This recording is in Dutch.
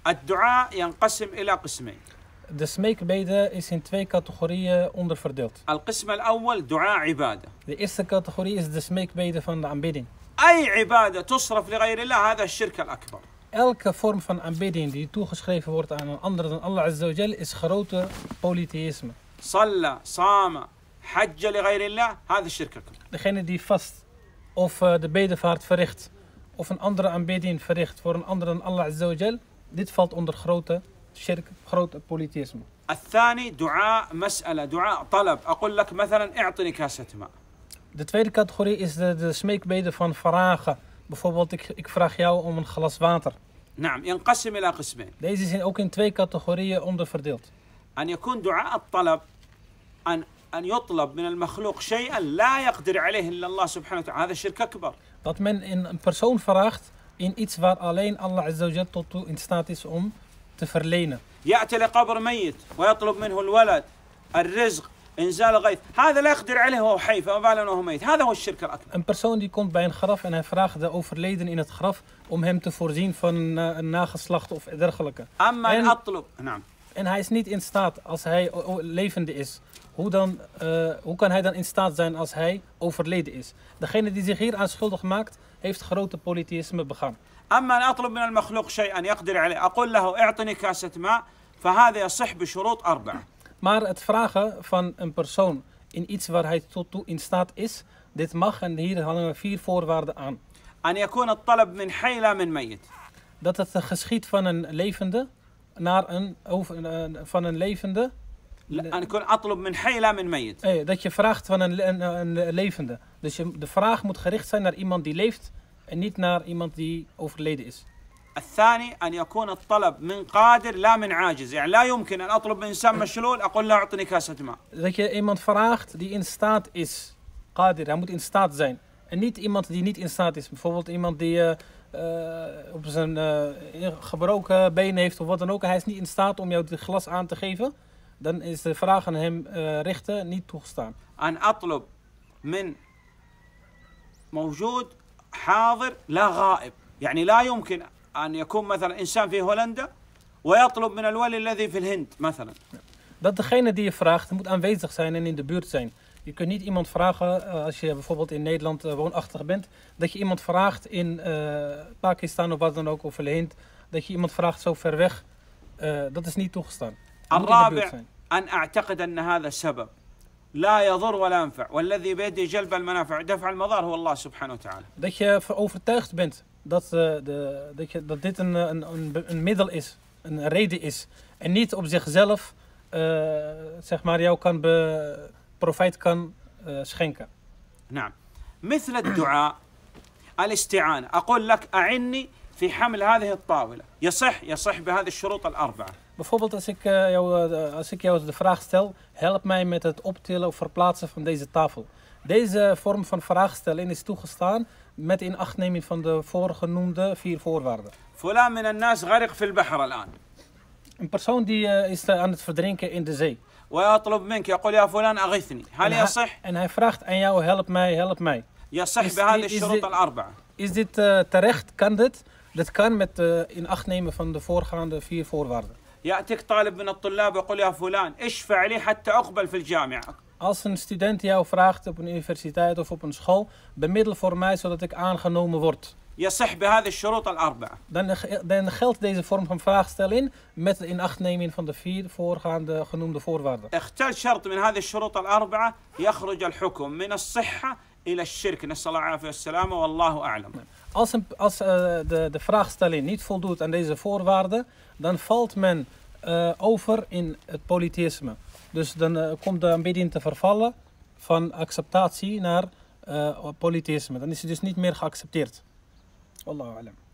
الدعاء ينقسم إلى قسمين. De smeekbede is in 2 categorieën onderverdeeld. القسم الأول دعاء عبادة. De eerste categorie is de smeekbede van de aanbidding. أي عبادة تصرف لغير الله هذا الشرك الأكبر. Elke vorm van aanbidding die toegeschreven wordt aan een ander dan Allah Azza wa Jal is grote polytheïsme. صلى صام حج لغير الله هذا الشرك الأكبر. Degene die vast of de bedevaart verricht of een andere aanbidding verricht voor een ander dan Allah Azza wa Jal, dit valt onder grote shirk, grote polytheïsme. الثاني دعاء مسألة دعاء طلب أقول لك مثلا اعطني كاسة ماء. De tweede categorie is de smeekbede van vragen. Bijvoorbeeld ik vraag jou om een glas water. نعم ينقسم إلى قسمين. Deze zijn ook in 2 categorieën onderverdeeld. أن يكون دعاء الطلب أن يطلب من المخلوق شيئا لا يقدر عليه إلا الله سبحانه وتعالى هذا الشرك أكبر. Dat men in een persoon vraagt in iets waar alleen Allah Azza wa Jal tot toe in staat is om te verlenen. يأتي لقبر ميت ويطلب منه الولد الرزق إنزال الغيث هذا لا يقدر عليه وهو حي فما بالنا وهو ميت هذا هو الشرك الأكبر. Een persoon die komt bij een graf en hij vraagt de overleden in het graf om hem te voorzien van een nageslacht of dergelijke. أما أن أطلب نعم. En hij is niet in staat als hij levende is. Hoe kan hij dan in staat zijn als hij overleden is? Degene die zich hier aan schuldig maakt, heeft grote polytheïsme begaan. أما أن أطلب من المخلوق شيئا يقدر عليه أقول له اعطني كاسة ماء فهذا يصح بشروط 4. Maar het vragen van een persoon in iets waar hij tot toe in staat is, dit mag en hier hangen we 4 voorwaarden aan. أن يكون الطلب من حي لا من ميت. Dat het geschiet van een levende naar van een levende. أن يكون أطلب من حي لا من ميت. Dat je vraagt van een levende. Dus de vraag moet gericht zijn naar iemand die leeft en niet naar iemand die overleden is. الثاني أن يكون الطلب من قادر لا من عاجز يعني لا يمكن أن أطلب من إنسان مشلول أقول له أعطني كاسة ماء. Dat je iemand vraagt die in staat is. Qadir, hij moet in staat zijn. En niet iemand die niet in staat is. Bijvoorbeeld iemand die op zijn gebroken been heeft of wat dan ook. Hij is niet in staat om jou het glas aan te geven. Dan is de vraag aan hem richten niet toegestaan. أن أطلب من موجود حاضر لا غائب يعني لا يمكن أن يكون مثلا إنسان في هولندا ويطلب من الولي الذي في الهند مثلا. Dat degene die je vraagt moet aanwezig zijn en in de buurt zijn. Je kunt niet iemand vragen, als je bijvoorbeeld in Nederland woonachtig bent, dat je iemand vraagt in Pakistan of wat dan ook, of in de Hind, dat je iemand vraagt zo ver weg. Dat is niet toegestaan. الرابع أن أعتقد أن هذا السبب لا يضر ولا ينفع والذي بيده جلب المنافع دفع المضار هو الله سبحانه وتعالى. Dat je overtuigd bent dat dit een middel is, een reden is en niet op zichzelf zeg maar jou profijt kan schenken. نعم مثل الدعاء الاستعانة أقول لك أعني في حمل هذه الطاولة يصح بهذه الشروط 4. Bijvoorbeeld als ik jou de vraag stel, help mij met het optillen of verplaatsen van deze tafel. Deze vorm van vraagstelling is toegestaan met inachtneming van de voorgenoemde 4 voorwaarden. فلان من الناس غرق في البحر الآن. Een persoon die is aan het verdrinken in de zee. ويطلب منك يقول يا فلان أغثني هل يصح؟ En hij vraagt aan jou, help mij. يصح بهذه الشروط 4. Is dit terecht? Kan dit? Dat kan met inachtnemen van de voorgaande 4 voorwaarden. يأتيك طالب من الطلاب يقول يا فلان اشفع لي حتى أقبل في الجامعة. Als een student jou vraagt op een universiteit of op een school, bemiddel voor mij zodat ik aangenomen word. يصح بهذه الشروط 4. Dan geldt deze vorm van vraagstelling met de inachtneming van de 4 voorgaande genoemde voorwaarden. اختل شرط من هذه الشروط 4 يخرج الحكم من الصحة إلى الشرك نسأل الله العافية والسلامة والله أعلم. Als de vraagstelling niet voldoet aan deze voorwaarden, dan valt men over in het polytheïsme. Dus dan komt de aanbidding te vervallen van acceptatie naar polytheïsme. Dan is het dus niet meer geaccepteerd. Wallahu a'lam.